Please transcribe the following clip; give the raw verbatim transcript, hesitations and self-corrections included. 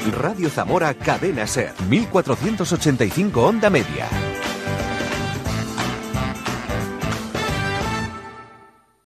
Radio Zamora Cadena Ser, mil cuatrocientos ochenta y cinco onda media.